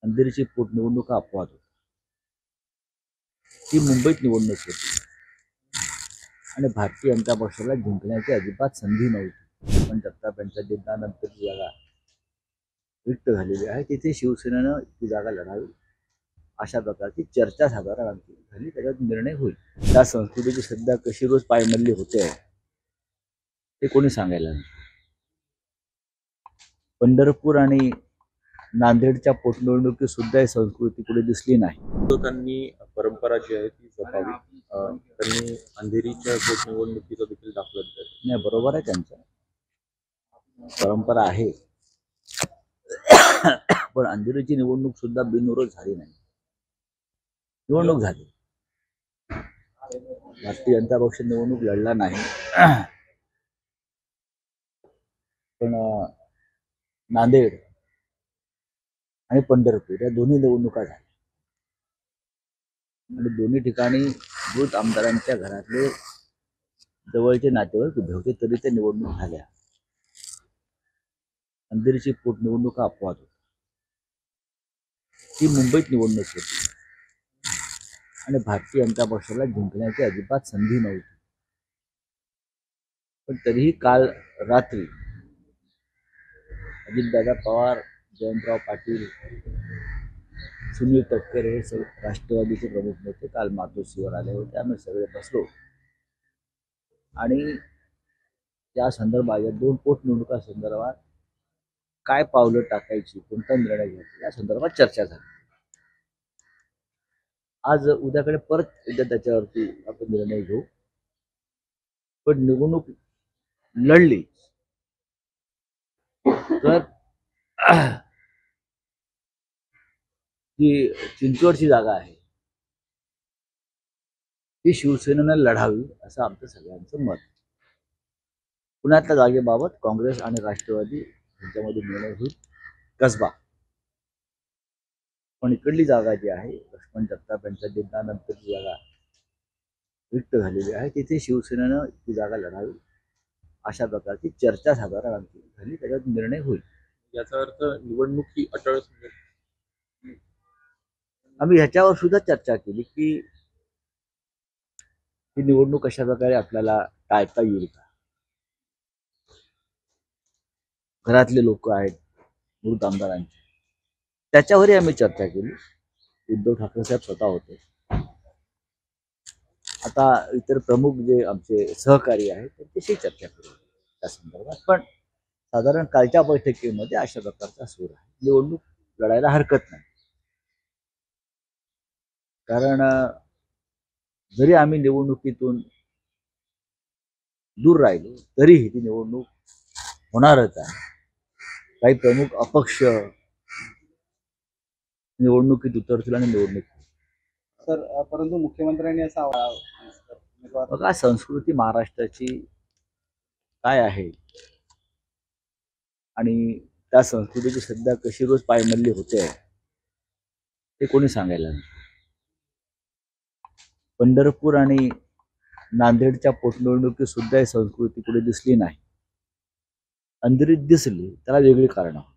अंधेरीची पोटनिवडणूक हा अपवाद होता. ती मुंबईत निवडणूक होती आणि भारतीय जनता पक्षाला जिंकण्याची अजिबात संधी नव्हती. पण जगताप यांच्या जिंकण्यानंतर जी जागा रिक्त झालेली आहे तिथे शिवसेनेनं ती जागा लढावी अशा प्रकारची चर्चा साधारण आमची झाली. त्याच्यात निर्णय होईल. त्या संस्कृतीची सध्या कशी रोज पायमल्ली होते ते कोणी सांगायला नाही. पंढरपूर आणि नांदेडच्या पोटनिवडणुकीत सुद्धा ही संस्कृती पुढे दिसली नाही. विरोधकांनी परंपरा जी आहे ती जपावी, त्यांनी अंधेरीच्या पोटनिवडणुकीचा देखील दाखला दिला. नाही, बरोबर आहे त्यांचं, परंपरा आहे. पण अंधेरीची निवडणूक सुद्धा बिनविरोध झाली नाही. निवडणूक झाली, भारतीय जनता पक्ष निवडणूक लढला नाही. पण नांदेड आणि पंढरपूर या दोन्ही निवडणुका झाल्या आणि दोन्ही ठिकाणी मृत आमदारांच्या घरातले जवळचे नातेवाईक उभे होते, तरी ते निवडणूक झाल्या. अंधेरीची पोटनिवडणूक हा अपवाद होता. ती मुंबईत निवडणूक होती आणि भारतीय जनता पक्षाला जिंकण्याची अजिबात संधी नव्हती. पण तरीही काल रात्री अजितदादा पवार, जयंतराव पाटील, सुनील तटकरे हे राष्ट्रवादीचे प्रमुख नेते काल मातोश्रीवर आले होते. आम्ही सगळे बसलो आणि या संदर्भात, या दोन पोटनिवडणुका संदर्भात काय पावलं टाकायची, कोणता निर्णय घ्यायचा या संदर्भात चर्चा झाली. आज उद्या त्याच्यावरती आपण निर्णय घेऊ. पण निवडणूक लढली तर जी चिंचवडची जागा आहे ती शिवसेनेनं लढावी असं आमचं सगळ्यांचं मत. पुण्यातल्या जागेबाबत काँग्रेस आणि राष्ट्रवादी यांच्यामध्ये निर्णय होईल, कसबा. पण इकडली जागा जी आहे, लक्ष्मण जगताप यांच्या जिंकण्यानंतर जी जागा रिक्त झालेली आहे तिथे शिवसेनेनं ती जागा लढावी अशा प्रकारची चर्चा साधारण आमची झाली. त्याच्यात निर्णय होईल. याचा अर्थ निवडणूक ही अटळ. आम्ही ह्याच्यावर सुद्धा चर्चा केली की ही निवडणूक कशा प्रकारे आपल्याला टाळता येईल का. घरातले लोक आहेत मृत आमदारांचे, त्याच्यावरही आम्ही चर्चा केली. उद्धव ठाकरे साहेब स्वतः होते. आता इतर प्रमुख जे आमचे सहकारी आहेत त्यांच्याशी चर्चा करू त्या संदर्भात. पण साधारण कालच्या बैठकीमध्ये अशा प्रकारचा सूर आहे. निवडणूक लढायला हरकत नाही, कारण जरी आम्ही निवडणुकीतून दूर राहिलो तरीही ती निवडणूक होणारच आहे. काही प्रमुख अपक्ष निवडणुकीत उतरतील आणि निवडणूक. सर, परंतु मुख्यमंत्र्यांनी असा बघा, संस्कृती महाराष्ट्राची काय आहे आणि त्या संस्कृतीची सध्या कशी रोज पायमल्ली होते ते कोणी सांगायला नाही. पंढरपूर आणि नांदेडच्या पोटनिवडणुकीत सुद्धा ही संस्कृती पुढे दिसली नाही. अंधेरीत दिसली, त्याला वेगळी कारणं.